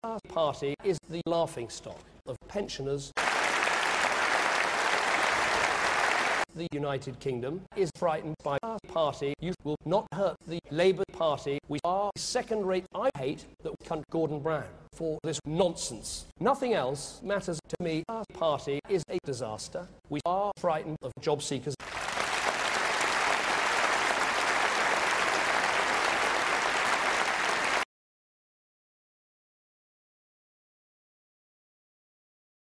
our party is the laughingstock of pensioners. The United Kingdom is frightened by our party. You will not hurt the Labour Party. We are second-rate. I hate that we cunt Gordon Brown for this nonsense. Nothing else matters to me. Our party is a disaster. We are frightened of job seekers.